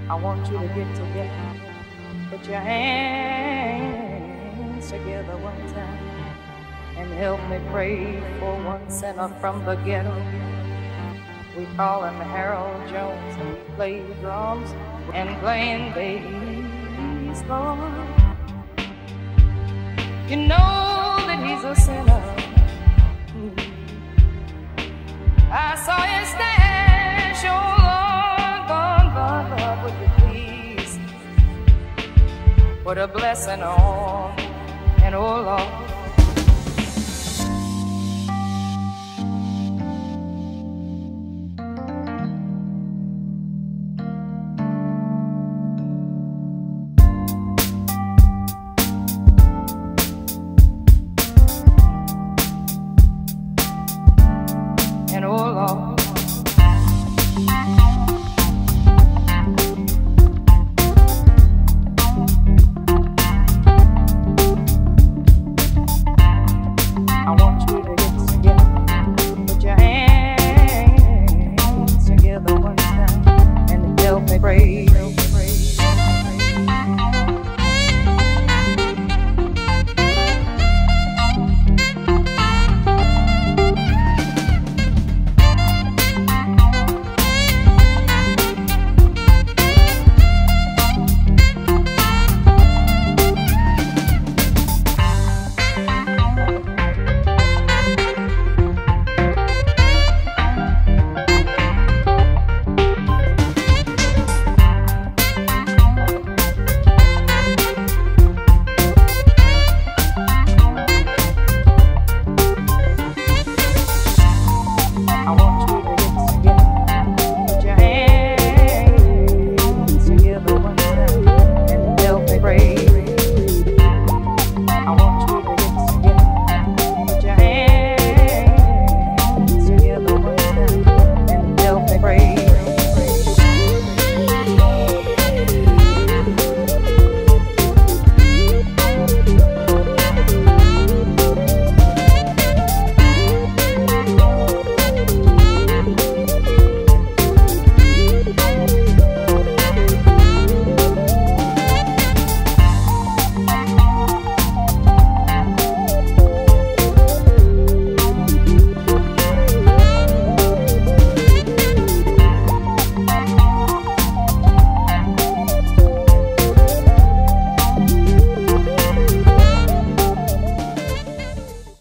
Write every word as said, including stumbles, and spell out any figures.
I want you to get together, put your hands together one time, and help me pray for one sinner from the ghetto. We call him Harold Jones, and he plays drums and playing bass, Lord. You know that he's a sinner. I saw his stash, oh Lord, Lord, Lord, Lord, would you please put a blessing on, and oh Lord,